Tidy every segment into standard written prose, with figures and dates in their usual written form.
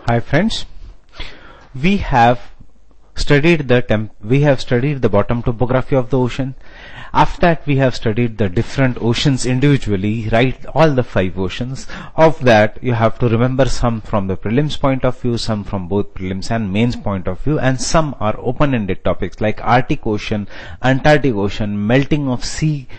Hi friends, we have studied the bottom topography of the ocean. After that we have studied the different oceans individually, right? All the 5 oceans. Of that you have to remember some from the prelims point of view, some from both prelims and mains point of view, and some are open-ended topics like Arctic Ocean, Antarctic Ocean, melting of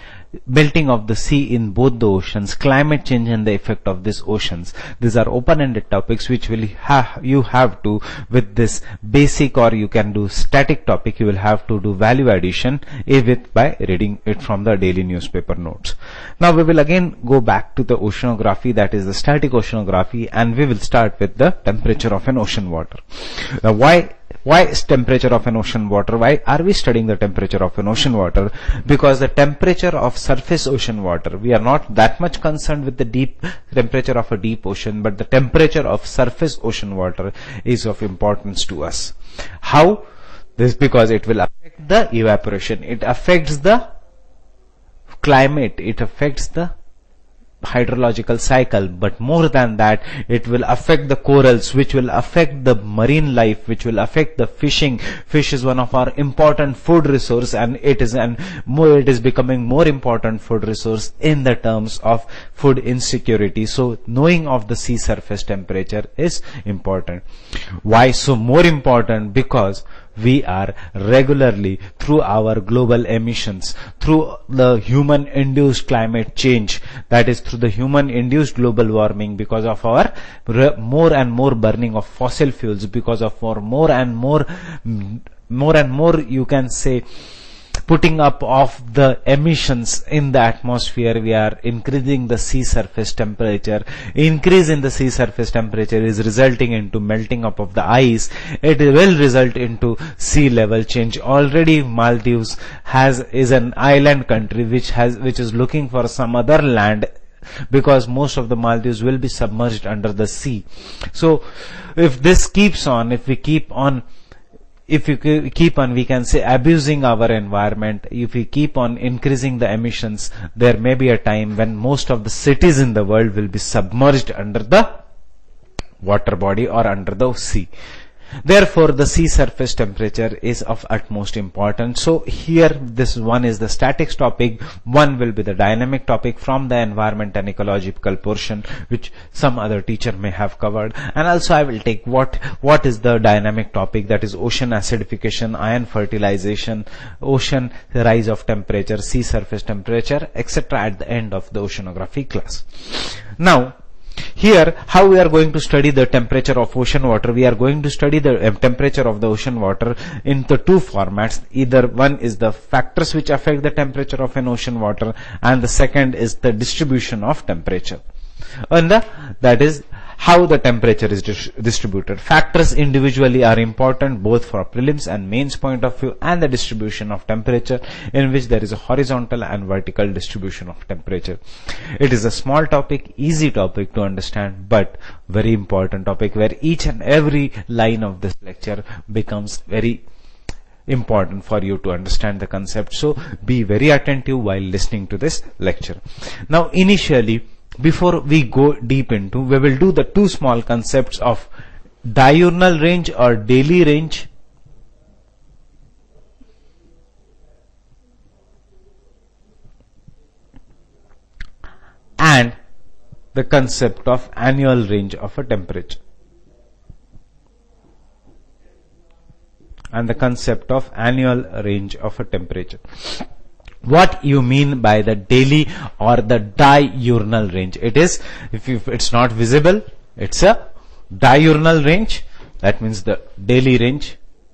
the sea in both the oceans, climate change and the effect of these oceans. These are open-ended topics which you have to, with this basic, or you can do static topic, you will have to do value addition by reading it from the daily newspaper notes. Now we will again go back to the oceanography, that is the static oceanography, and we will start with the temperature of an ocean water. Now why is temperature of an ocean water? Why are we studying the temperature of an ocean water? Because the temperature of surface ocean water, we are not that much concerned with the deep temperature of a deep ocean, but the temperature of surface ocean water is of importance to us. How? This because it will affect the evaporation, it affects the climate, it affects the hydrological cycle, but more than that, it will affect the corals, which will affect the marine life, which will affect the fishing. Fish is one of our important food resource, and it is becoming more important food resource in the terms of food insecurity. So knowing of the sea surface temperature is important. Why so more important? Because we are regularly, through our global emissions, through the human induced climate change, that is through the human induced global warming, because of our more and more burning of fossil fuels, because of our more and more you can say putting up of the emissions in the atmosphere, we are increasing the sea surface temperature. Increase in the sea surface temperature is resulting into melting up of the ice. It will result into sea level change. Already Maldives is an island country which is looking for some other land, because most of the Maldives will be submerged under the sea. So if this keeps on, we keep on, we can say, abusing our environment, if we keep on increasing the emissions, there may be a time when most of the cities in the world will be submerged under the water body or under the sea. Therefore, the sea surface temperature is of utmost importance. So here, this one is the statics topic, one will be the dynamic topic from the environment and ecological portion, which some other teacher may have covered. And also I will take what is the dynamic topic, that is ocean acidification, ion fertilization, ocean rise of temperature, sea surface temperature, etc. at the end of the oceanography class. Now, here, how we are going to study the temperature of ocean water? We are going to study the temperature of the ocean water in the 2 formats. Either one is the factors which affect the temperature of an ocean water, and the second is the distribution of temperature. And that is how the temperature is distributed. Factors individually are important both for prelims and mains point of view, and the distribution of temperature, in which there is a horizontal and vertical distribution of temperature. It is a small topic, easy topic to understand, but very important topic, where each and every line of this lecture becomes very important for you to understand the concept. So be very attentive while listening to this lecture. Now initially, before we go deep into, we will do the 2 small concepts of diurnal range or daily range, and the concept of annual range of a temperature. What you mean by the daily or the diurnal range? It is, if it's not visible, it's a diurnal range. That means the daily range.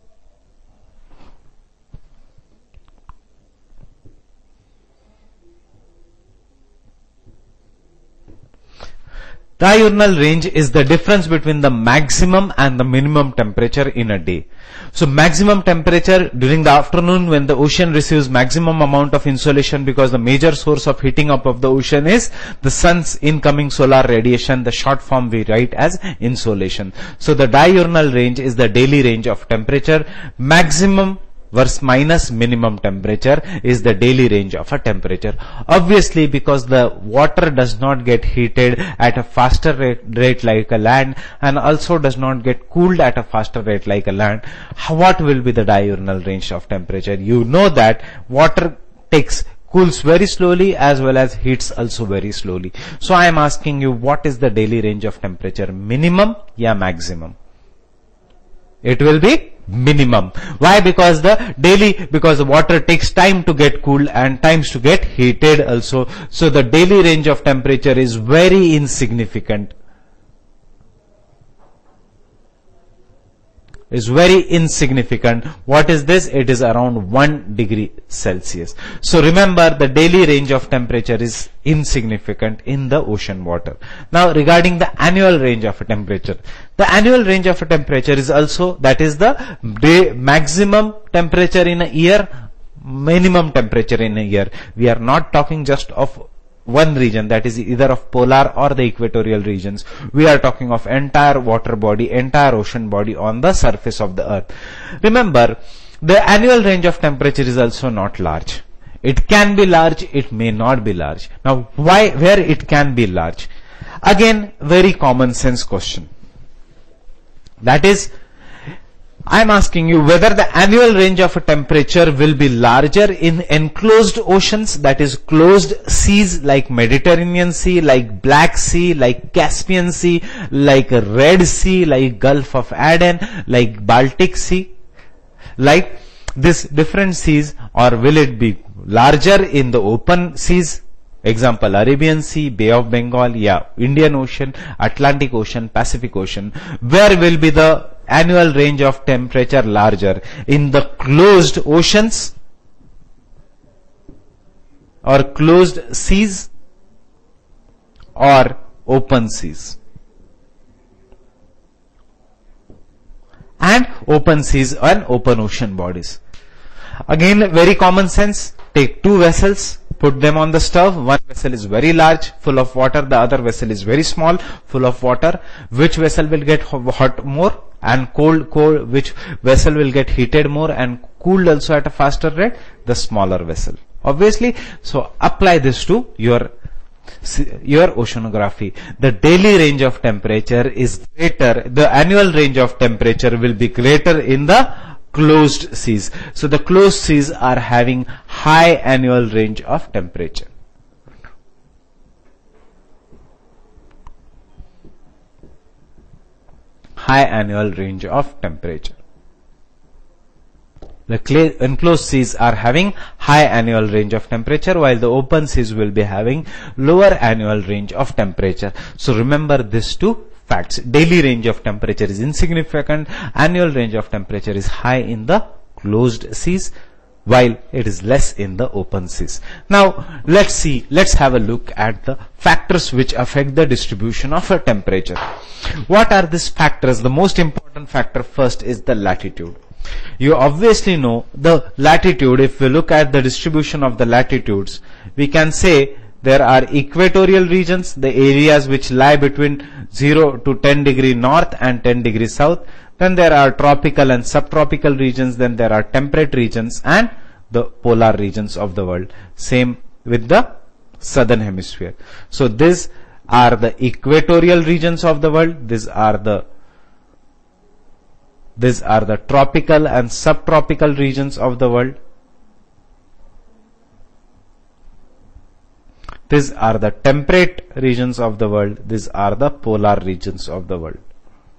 Diurnal range is the difference between the maximum and the minimum temperature in a day. So maximum temperature during the afternoon, when the ocean receives maximum amount of insolation, because the major source of heating up of the ocean is the sun's incoming solar radiation, the short form we write as insolation. So the diurnal range is the daily range of temperature. Maximum versus minus minimum temperature is the daily range of a temperature. Obviously, because the water does not get heated at a faster rate like a land, and also does not get cooled at a faster rate like a land, what will be the diurnal range of temperature? You know that water cools very slowly as well as heats also very slowly. So I am asking you, what is the daily range of temperature? Minimum ya maximum? It will be minimum. Why? Because because the water takes time to get cooled and times to get heated also. So the daily range of temperature is very insignificant. Is very insignificant. What is this? It is around 1 degree Celsius. So remember, the daily range of temperature is insignificant in the ocean water. Now regarding the annual range of a temperature, the annual range of a temperature is also, that is the maximum temperature in a year, minimum temperature in a year. We are not talking just of one region, that is either of polar or the equatorial regions. We are talking of entire water body, entire ocean body on the surface of the earth. Remember, the annual range of temperature is also not large. It can be large, it may not be large. Now, where it can be large? Again, very common sense question. That is, I am asking you whether the annual range of a temperature will be larger in enclosed oceans, that is closed seas like Mediterranean Sea, like Black Sea, like Caspian Sea, like Red Sea, like Gulf of Aden, like Baltic Sea, like this different seas, or will it be larger in the open seas? Example, Arabian Sea, Bay of Bengal, Indian Ocean, Atlantic Ocean, Pacific Ocean. Where will be the annual range of temperature larger? In the closed oceans or closed seas or open seas? And open seas and open ocean bodies. Again, very common sense. Take two vessels, put them on the stove. One vessel is very large, full of water. The other vessel is very small, full of water. Which vessel will get hot more and cold? Which vessel will get heated more and cooled also at a faster rate? The smaller vessel. Obviously, so apply this to your oceanography. The daily range of temperature is greater. The annual range of temperature will be greater in the closed seas. So the closed seas are having high annual range of temperature. High annual range of temperature. The enclosed seas are having high annual range of temperature, while the open seas will be having lower annual range of temperature. So remember these two facts. Daily range of temperature is insignificant. Annual range of temperature is high in the closed seas, while it is less in the open seas. Now let's have a look at the factors which affect the distribution of a temperature. What are these factors? The most important factor first is the latitude. You obviously know the latitude. If we look at the distribution of the latitudes, we can say there are equatorial regions, the areas which lie between 0 to 10 degree north and 10 degree south. Then there are tropical and subtropical regions. Then there are temperate regions and the polar regions of the world. Same with the southern hemisphere. So these are the equatorial regions of the world. These are the tropical and subtropical regions of the world. These are the temperate regions of the world. These are the polar regions of the world.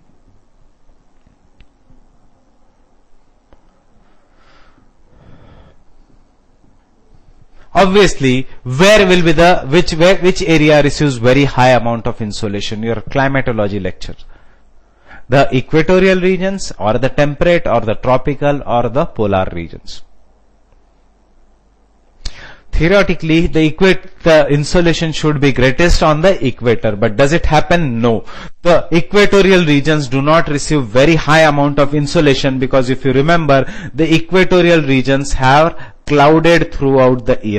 Obviously, where will be which area receives very high amount of insolation? Your climatology lecture. The equatorial regions or the temperate or the tropical or the polar regions. Theoretically, the insolation should be greatest on the equator, but does it happen? No. The equatorial regions do not receive very high amount of insolation, because if you remember, the equatorial regions have clouded throughout the year.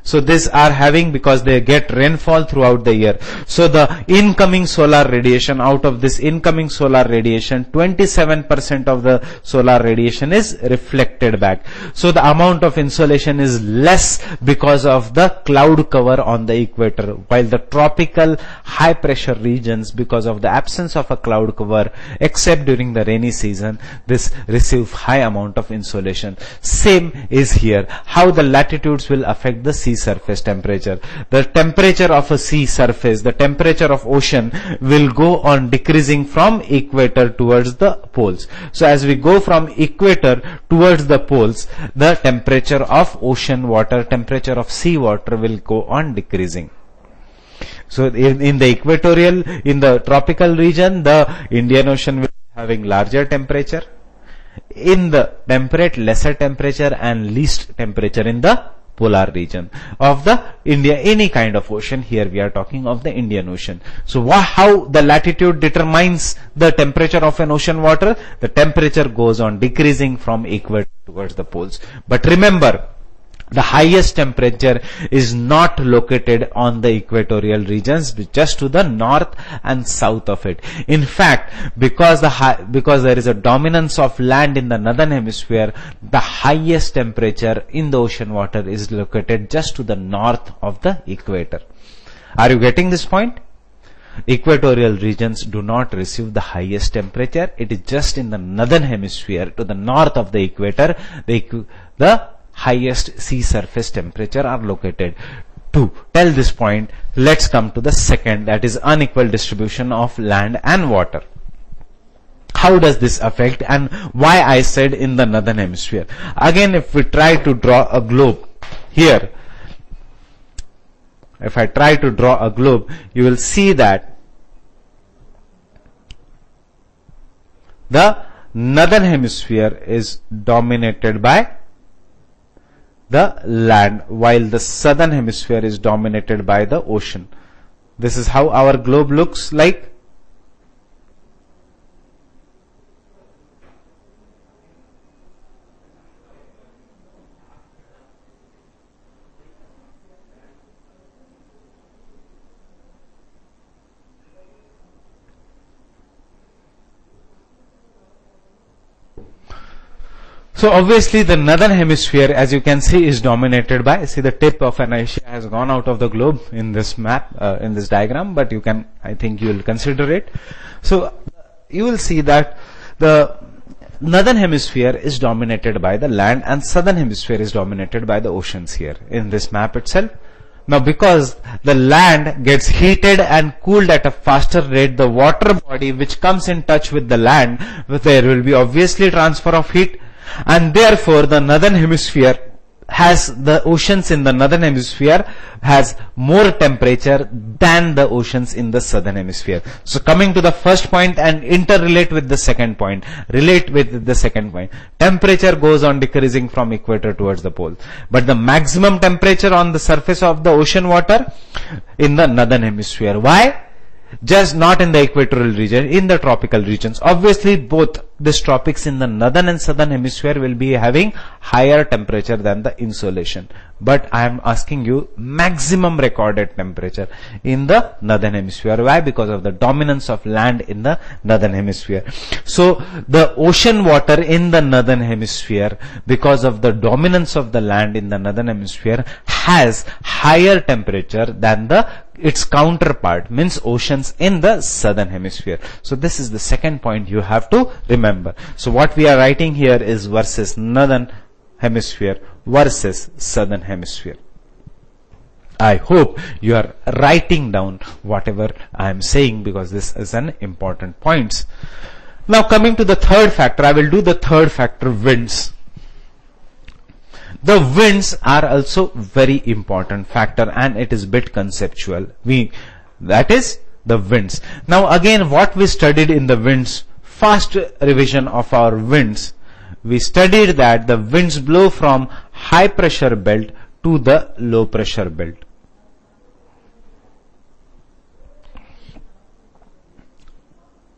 So these are having, because they get rainfall throughout the year. So the incoming solar radiation, out of this incoming solar radiation, 27% of the solar radiation is reflected back. So the amount of insolation is less because of the cloud cover on the equator, while the tropical high pressure regions, because of the absence of a cloud cover except during the rainy season, this receive high amount of insolation. Same is here. How the latitudes will affect the sea surface temperature. The temperature of a sea surface, the temperature of ocean will go on decreasing from equator towards the poles. So as we go from equator towards the poles, the temperature of ocean water, temperature of sea water will go on decreasing. So in the equatorial, in the tropical region, the Indian Ocean will be having larger temperature. In the temperate, lesser temperature, and least temperature in the polar region of the India, any kind of ocean. Here we are talking of the Indian Ocean. So how the latitude determines the temperature of an ocean water? The temperature goes on decreasing from equator towards the poles. But remember, the highest temperature is not located on the equatorial regions, just to the north and south of it. In fact, because there is a dominance of land in the northern hemisphere, the highest temperature in the ocean water is located just to the north of the equator. Are you getting this point? Equatorial regions do not receive the highest temperature. It is just in the northern hemisphere, to the north of the equator, the highest sea surface temperature are located. To tell this point, let's come to the second, that is unequal distribution of land and water. How does this affect, and why I said in the northern hemisphere? Again, if we try to draw a globe here, if I try to draw a globe, you will see that the northern hemisphere is dominated by the land, while the southern hemisphere is dominated by the ocean. This is how our globe looks like. So obviously the northern hemisphere, as you can see, is dominated by, see the tip of an Asia has gone out of the globe in this map, in this diagram, but you can, I think you will consider it. So you will see that the northern hemisphere is dominated by the land and southern hemisphere is dominated by the oceans here in this map itself. Now because the land gets heated and cooled at a faster rate, the water body which comes in touch with the land, there will be obviously transfer of heat, and therefore the northern hemisphere has, the oceans in the northern hemisphere has more temperature than the oceans in the southern hemisphere. So coming to the first point and interrelate with the second point, relate with the second point. Temperature goes on decreasing from equator towards the pole, but the maximum temperature on the surface of the ocean water in the northern hemisphere. Why? Just not in the equatorial region, in the tropical regions. Obviously both these tropics in the northern and southern hemisphere will be having higher temperature than the insolation. But I am asking you maximum recorded temperature in the northern hemisphere. Why? Because of the dominance of land in the northern hemisphere. So the ocean water in the northern hemisphere, because of the dominance of the land in the northern hemisphere, has higher temperature than its counterpart, means oceans in the southern hemisphere. So this is the second point you have to remember. So what we are writing here is versus northern hemisphere versus southern hemisphere. I hope you are writing down whatever I am saying, because this is an important point. Now coming to the third factor, I will do the third factor, winds. The winds are also very important factor, and it is bit conceptual. That is the winds. Now again, what we studied in the winds, fast revision of our winds, we studied that the winds blow from high pressure belt to the low pressure belt.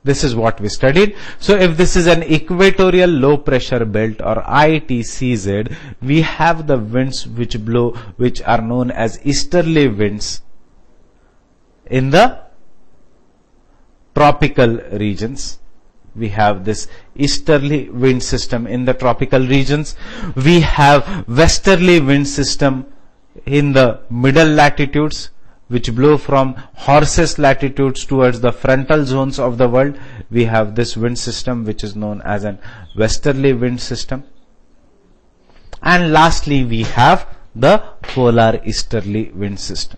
This is what we studied. So if this is an equatorial low pressure belt or ITCZ, we have the winds which blow, which are known as easterly winds in the tropical regions. We have this easterly wind system in the tropical regions. We have westerly wind system in the middle latitudes, which blow from horses latitudes towards the frontal zones of the world. We have this wind system which is known as an westerly wind system. And lastly, we have the polar easterly wind system.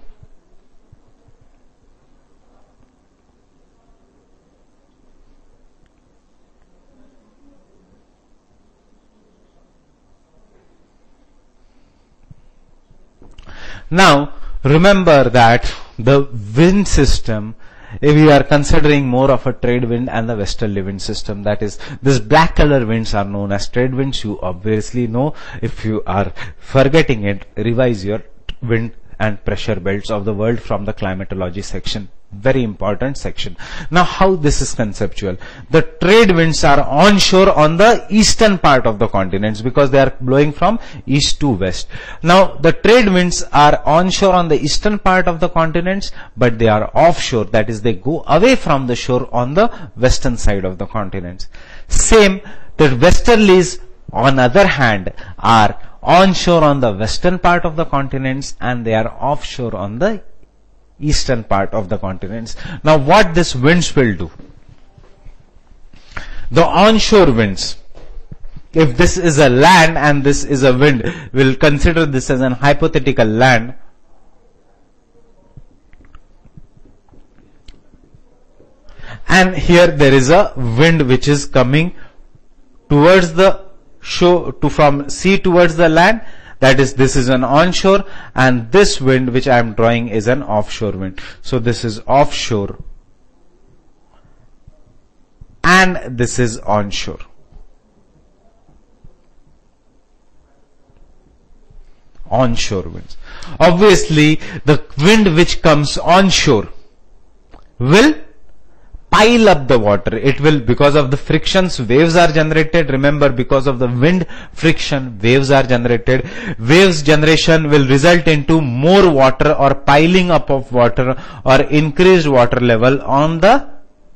Now, remember that the wind system, if we are considering more of a trade wind and the westerly wind system, that is, this black color winds are known as trade winds. You obviously know. If you are forgetting it, revise your wind and pressure belts of the world from the climatology section. Very important section. Now, how this is conceptual? The trade winds are onshore on the eastern part of the continents because they are blowing from east to west. Now, the trade winds are onshore on the eastern part of the continents, but they are offshore. That is, they go away from the shore on the western side of the continents. Same, the westerlies, on other hand, are onshore on the western part of the continents and they are offshore on the eastern part of the continents. Now, what this winds will do? The onshore winds, if this is a land and this is a wind, we'll consider this as an hypothetical land. And here there is a wind which is coming towards the shore, from sea towards the land. That is, this is an onshore, and this wind which I am drawing is an offshore wind. So this is offshore and this is onshore. Onshore winds. Obviously, the wind which comes onshore will pile up the water. It will, because of the frictions, waves are generated. Remember, because of the wind friction, waves are generated. Waves generation will result into more water or piling up of water or increased water level on the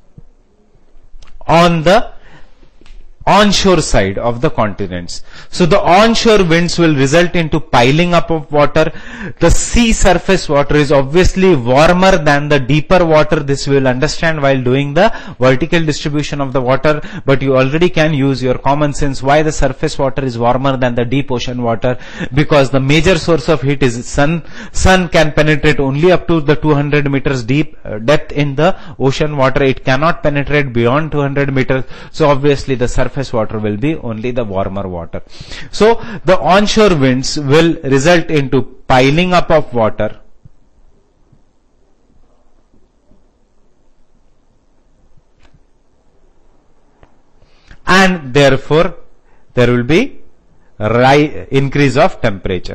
onshore side of the continents. So the onshore winds will result into piling up of water. The sea surface water is obviously warmer than the deeper water. This we will understand while doing the vertical distribution of the water, but you already can use your common sense why the surface water is warmer than the deep ocean water, because the major source of heat is sun. Sun can penetrate only up to the 200 meters deep depth in the ocean water. It cannot penetrate beyond 200 meters. So obviously the surface water will be only the warmer water. So the onshore winds will result into piling up of water, and therefore there will be increase of temperature,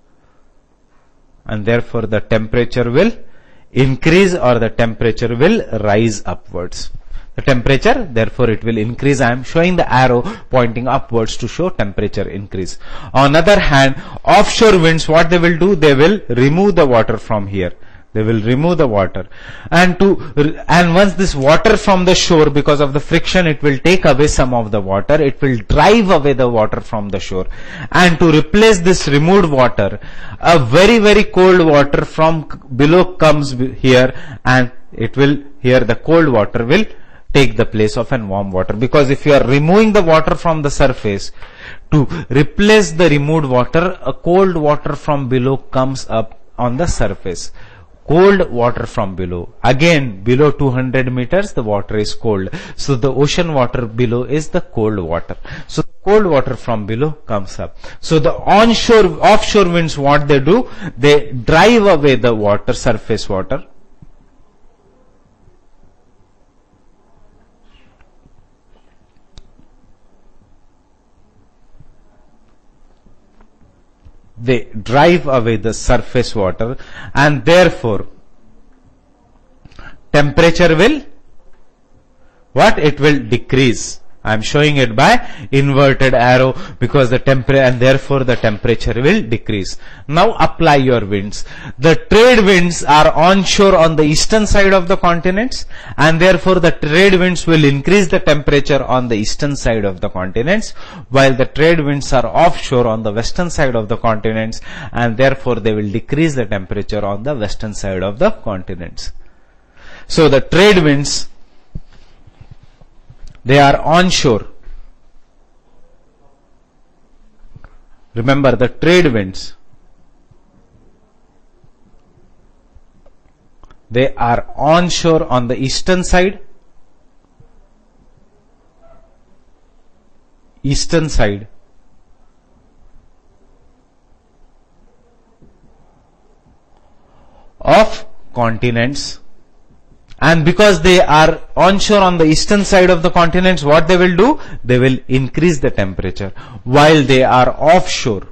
and therefore the temperature will increase or the temperature will rise upwards. The temperature, therefore it will increase. I am showing the arrow pointing upwards to show temperature increase. On the other hand, offshore winds, what they will do? They will remove the water from here. They will remove the water. And once this water from the shore, because of the friction, it will take away some of the water. It will drive away the water from the shore. And to replace this removed water, a very, very cold water from below comes here, and it will, here the cold water will take the place of an warm water. Because if you are removing the water from the surface, to replace the removed water, a cold water from below comes up on the surface. Cold water from below. Again, below 200 meters, the water is cold. So the ocean water below is the cold water. So the cold water from below comes up. So the offshore winds, what they do? They drive away the water, surface water. They drive away the surface water, and therefore temperature will what? It will decrease. I am showing it by inverted arrow because the temperature, and therefore the temperature will decrease. Now apply your winds. The trade winds are onshore on the eastern side of the continents, and therefore the trade winds will increase the temperature on the eastern side of the continents, while the trade winds are offshore on the western side of the continents, and therefore they will decrease the temperature on the western side of the continents. So the trade winds, they are onshore. Remember, the trade winds, they are onshore on the eastern side, of continents. And because they are onshore on the eastern side of the continents, what they will do? They will increase the temperature, while they are offshore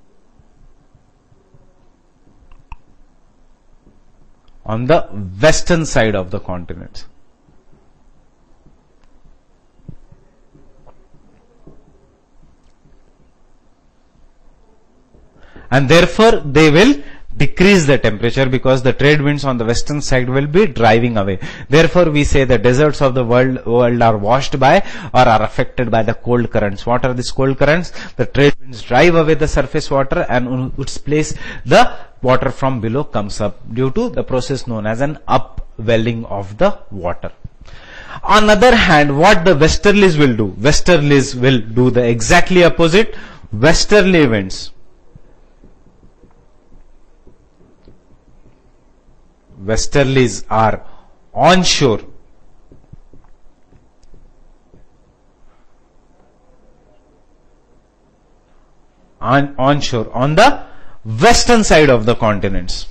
on the western side of the continents. And therefore they will decrease the temperature because the trade winds on the western side will be driving away. Therefore we say the deserts of the world are washed by or are affected by the cold currents. What are these cold currents? The trade winds drive away the surface water, and in its place the water from below comes up due to the process known as an upwelling of the water. On the other hand, what the westerlies will do? Westerlies will do the exactly opposite. Westerly winds, westerlies are onshore on the western side of the continents.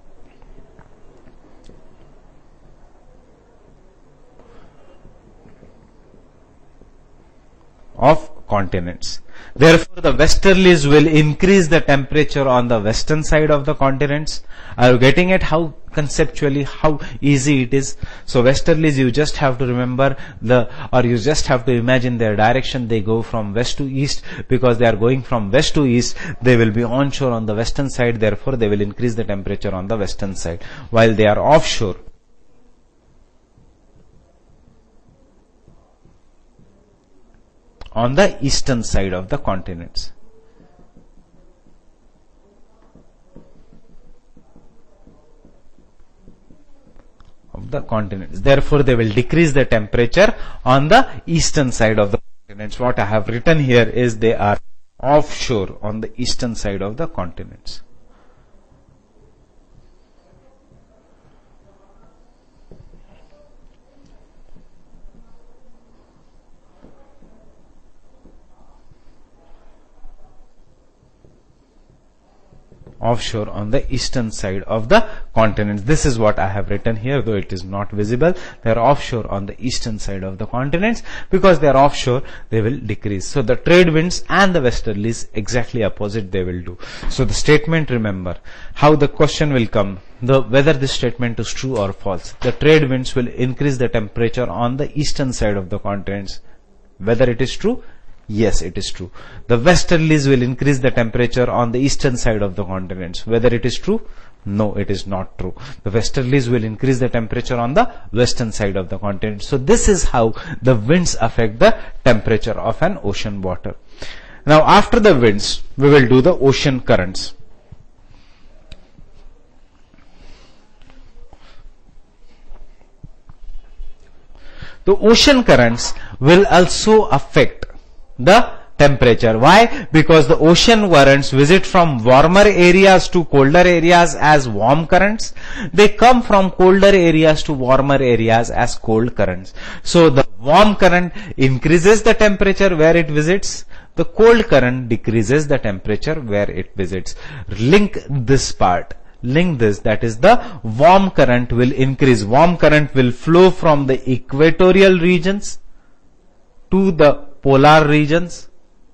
Therefore, the westerlies will increase the temperature on the western side of the continents. Are you getting it? How conceptually, how easy it is? So westerlies, you just have to remember you just have to imagine their direction. They go from west to east. Because they are going from west to east, they will be onshore on the western side. Therefore, they will increase the temperature on the western side, while they are offshore on the eastern side of the continents. Therefore, they will decrease the temperature on the eastern side of the continents. What I have written here is they are offshore on the eastern side of the continents. Offshore on the eastern side of the continents. This is what I have written here, though it is not visible. They are offshore on the eastern side of the continents. Because they are offshore, they will decrease. So the trade winds and the westerlies, exactly opposite they will do. So the statement, remember how the question will come, whether this statement is true or false. The trade winds will increase the temperature on the eastern side of the continents. Whether it is true? Yes, it is true. The westerlies will increase the temperature on the eastern side of the continents. Whether it is true? No, it is not true. The westerlies will increase the temperature on the western side of the continent. So this is how the winds affect the temperature of an ocean water. Now after the winds, we will do the ocean currents. The ocean currents will also affect the temperature. Why? Because the ocean currents visit from warmer areas to colder areas as warm currents. They come from colder areas to warmer areas as cold currents. So the warm current increases the temperature where it visits. The cold current decreases the temperature where it visits. Link this part. Link this, that is the warm current will increase. Warm current will flow from the equatorial regions to the polar regions,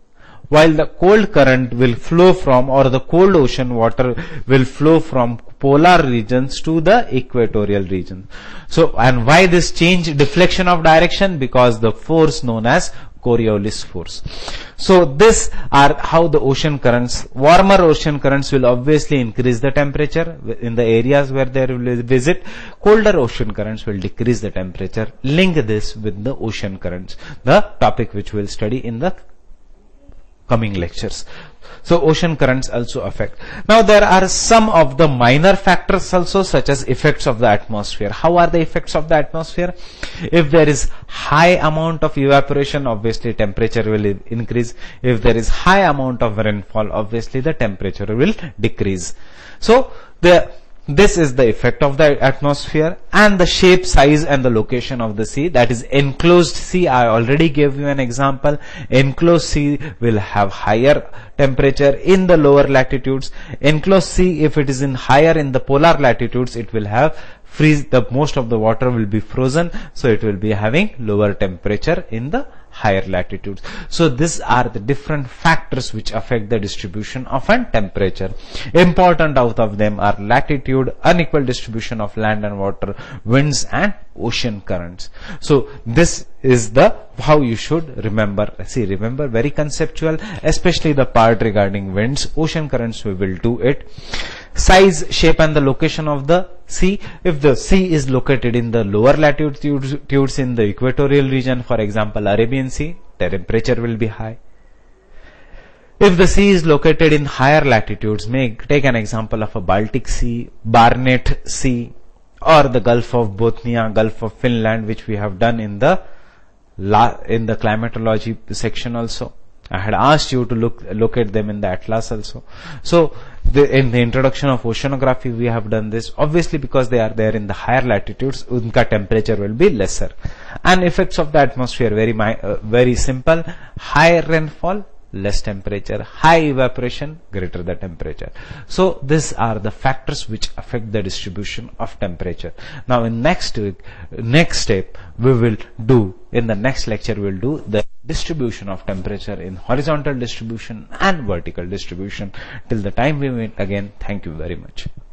while the cold current will flow from, or the cold ocean water will flow from polar regions to the equatorial region. So, and why this change, deflection of direction? Because the force known as Coriolis force. So this are how the ocean currents, warmer ocean currents will obviously increase the temperature in the areas where they will visit. Colder ocean currents will decrease the temperature. Link this with the ocean currents, the topic which we'll study in the coming lectures. So ocean currents also affect. Now there are some of the minor factors also, such as effects of the atmosphere. How are the effects of the atmosphere? If there is high amount of evaporation, obviously temperature will increase. If there is high amount of rainfall, obviously the temperature will decrease. So this is the effect of the atmosphere. And the shape, size and the location of the sea, that is enclosed sea. I already gave you an example. Enclosed sea will have higher temperature in the lower latitudes. Enclosed sea, if it is in higher in the polar latitudes, it will have freeze, the most of the water will be frozen, so it will be having lower temperature in the higher latitudes. So these are the different factors which affect the distribution of a temperature. Important out of them are latitude, unequal distribution of land and water, winds and ocean currents. So this is the how you should remember. See, remember, very conceptual, especially the part regarding winds, ocean currents, we will do it. Size, shape and the location of the sea. If the sea is located in the lower latitudes in the equatorial region, for example Arabian Sea, temperature will be high. If the sea is located in higher latitudes, take an example of a Baltic Sea, Barnett Sea, or the Gulf of Bothnia, Gulf of Finland, which we have done in the climatology section also. I had asked you to locate them in the atlas also. So in the introduction of oceanography we have done this, obviously because they are there in the higher latitudes, unka temperature will be lesser. And effects of the atmosphere, very simple: high rainfall, less temperature; high evaporation, greater the temperature. So these are the factors which affect the distribution of temperature. Now in next step we will do, in the next lecture we will do the distribution of temperature in horizontal distribution and vertical distribution. Till the time we meet again, thank you very much.